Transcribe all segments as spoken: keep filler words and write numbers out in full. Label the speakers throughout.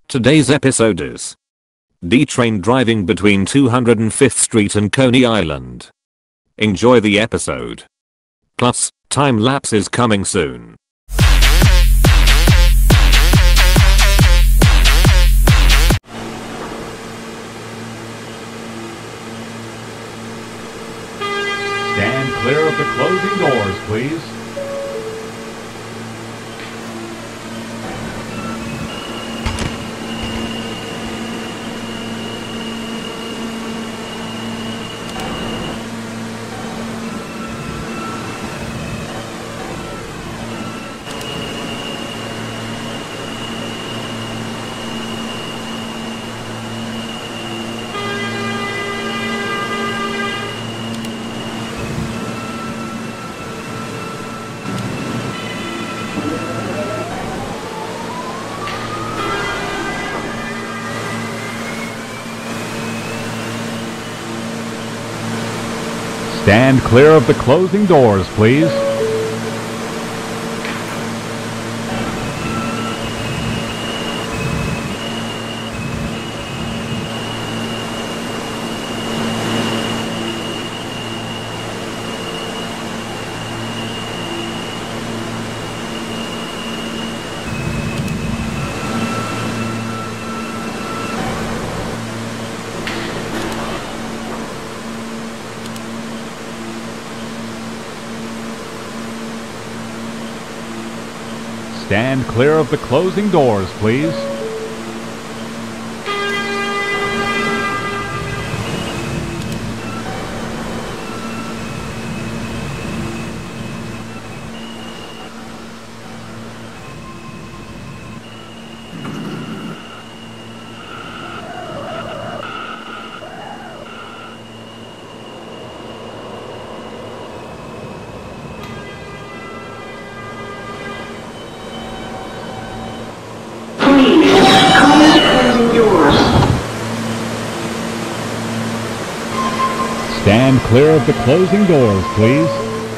Speaker 1: Today's episode is D-Train driving between two hundred fifth Street and Coney Island. Enjoy the episode. Plus, time lapse is coming soon.
Speaker 2: Stand clear of the closing doors, please. Stand clear of the closing doors, please. Stand clear of the closing doors, please. Stand clear of the closing doors, please.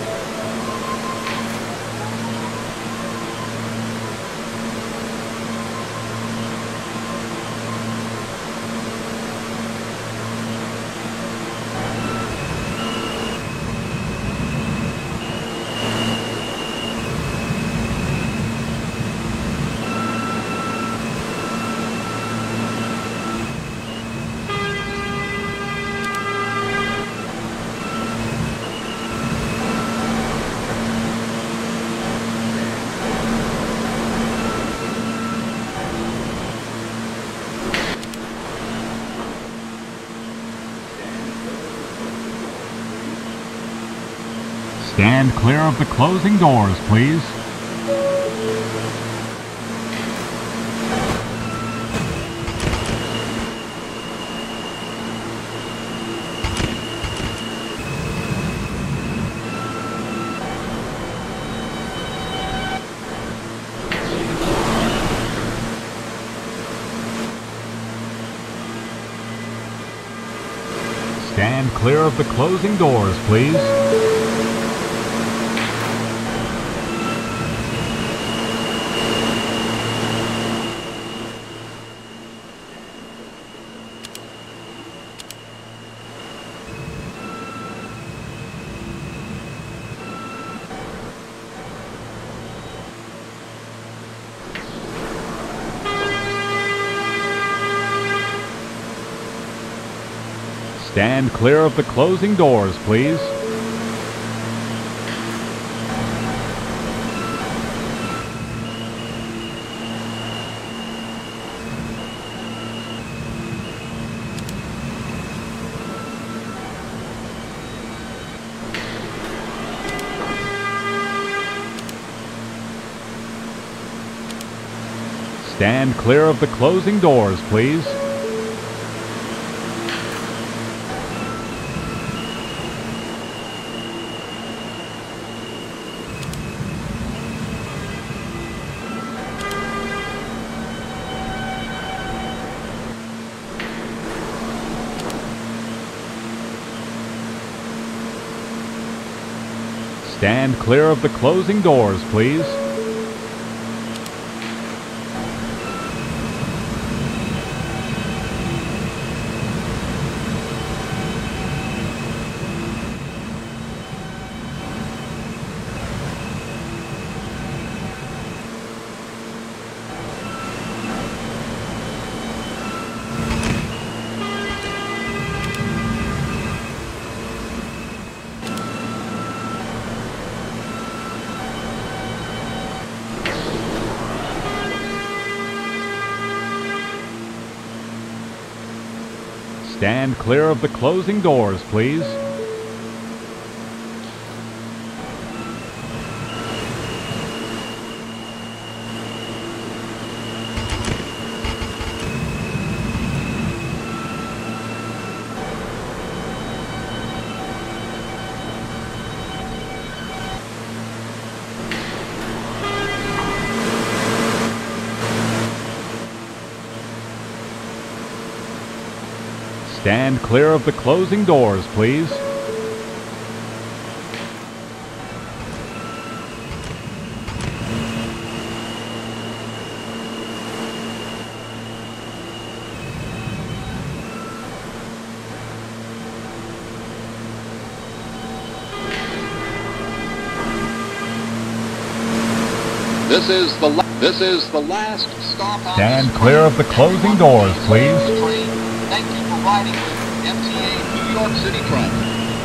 Speaker 2: Stand clear of the closing doors, please. Stand clear of the closing doors, please. Stand clear of the closing doors, please. Stand clear of the closing doors, please. Stand clear of the closing doors, please. Stand clear of the closing doors, please. Stand clear of the closing doors, please.
Speaker 3: This is the la this is the last stop on
Speaker 2: Stand
Speaker 3: this
Speaker 2: clear
Speaker 3: train.
Speaker 2: of the closing
Speaker 3: Everyone
Speaker 2: doors,
Speaker 3: leave
Speaker 2: please.
Speaker 3: the train. Thank you for riding with M T A New York City Transit.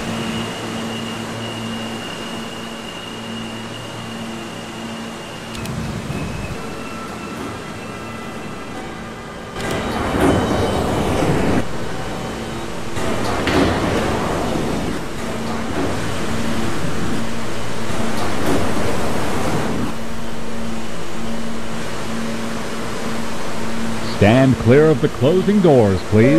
Speaker 2: Stand clear of the closing doors, please.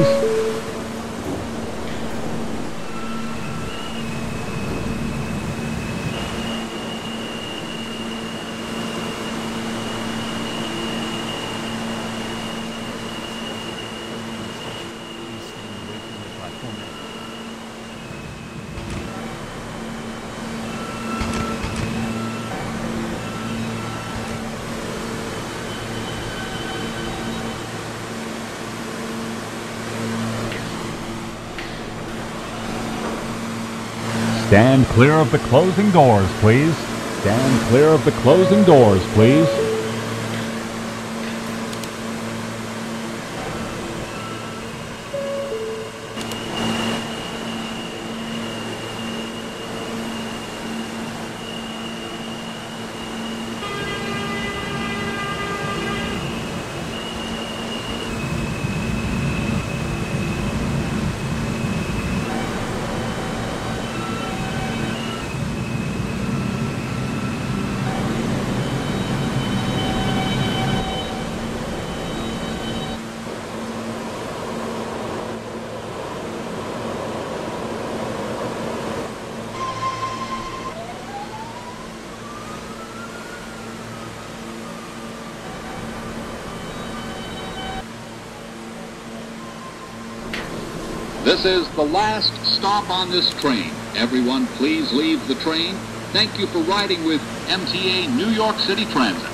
Speaker 2: Stand clear of the closing doors, please. Stand clear of the closing doors, please.
Speaker 3: This is the last stop on this train. Everyone please leave the train. Thank you for riding with M T A New York City Transit.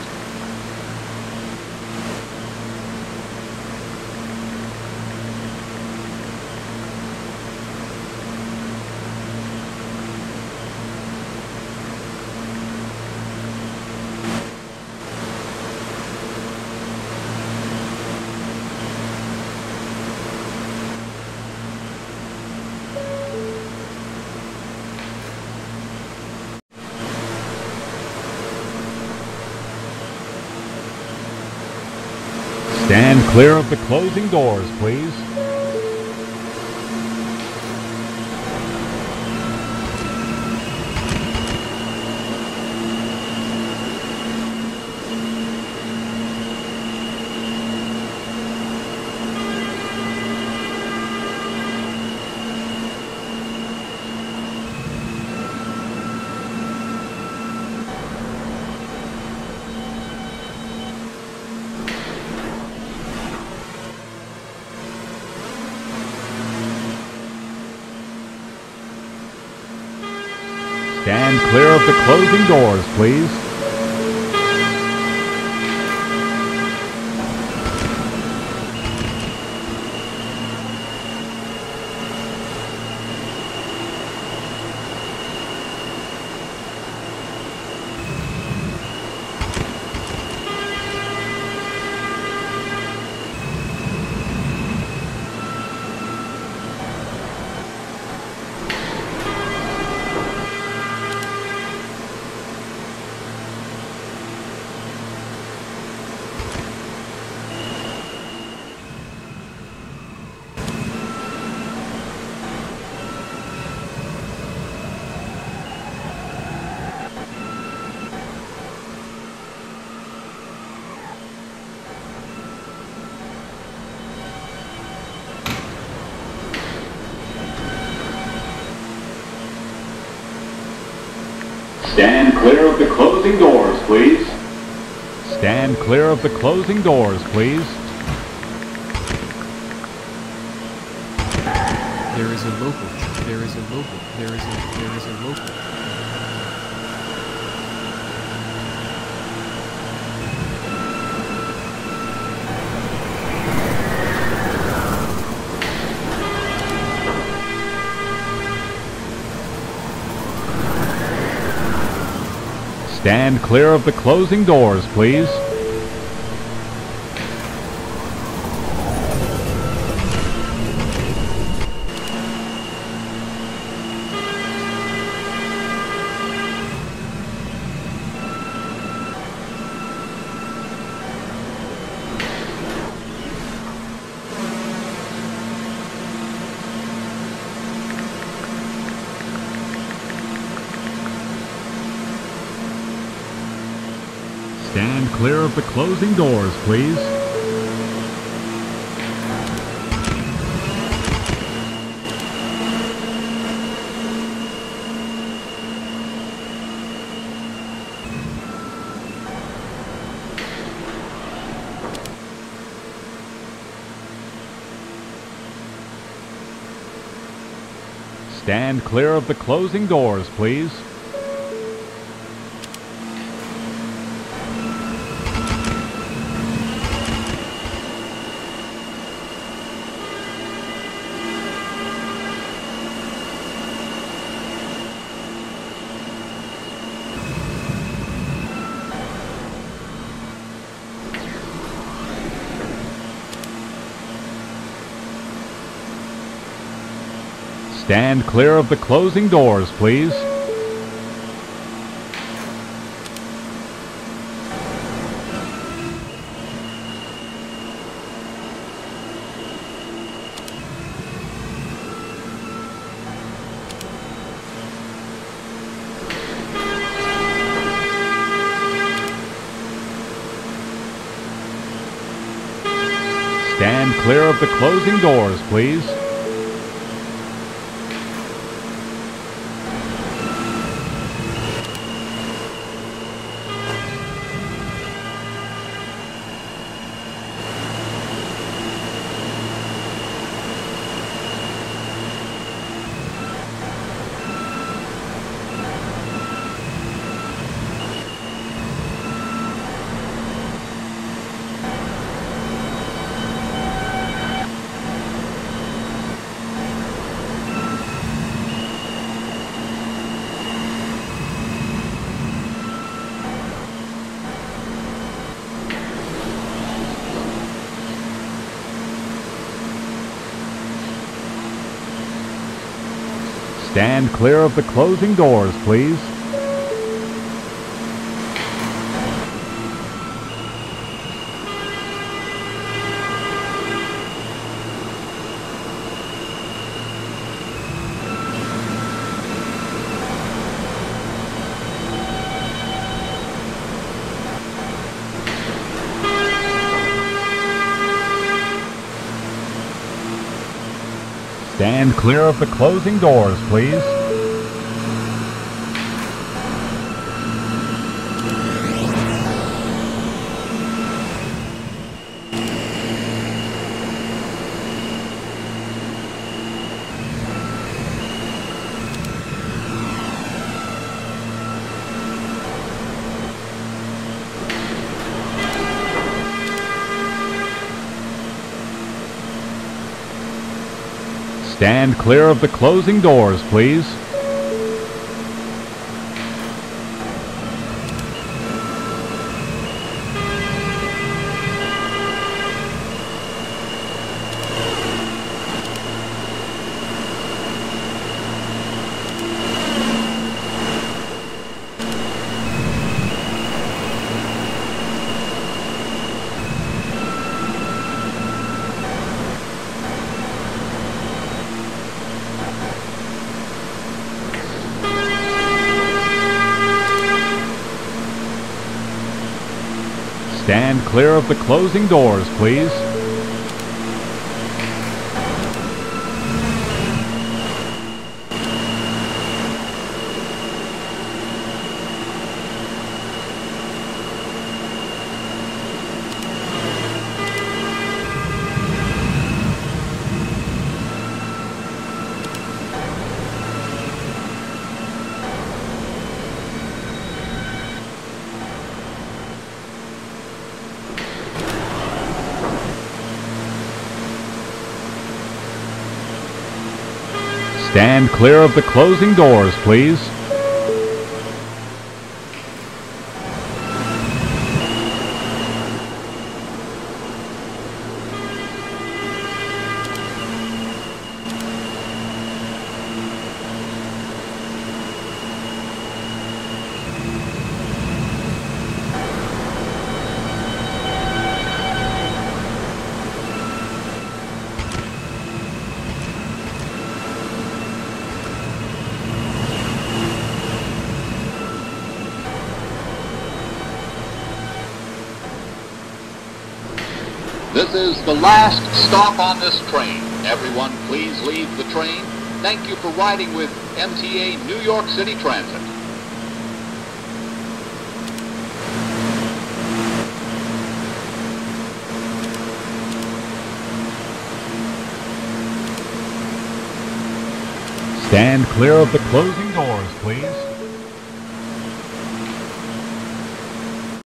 Speaker 2: Stand clear of the closing doors, please. Stand clear of the closing doors, please. Stand clear of the closing doors, please. Stand clear of the closing doors, please.
Speaker 4: There is a local. There is a local. There is a. There is a local.
Speaker 2: Stand clear of the closing doors, please. Stand clear of the closing doors, please. Stand clear of the closing doors, please. Stand clear of the closing doors, please. Stand clear of the closing doors, please. Stand clear of the closing doors, please. Stand clear of the closing doors, please. Stand clear of the closing doors, please. Stand clear of the closing doors, please. Stand clear of the closing doors, please.
Speaker 3: This is the last stop on this train. Everyone, please leave the train. Thank you for riding with M T A New York City Transit.
Speaker 2: Stand clear of the closing doors, please.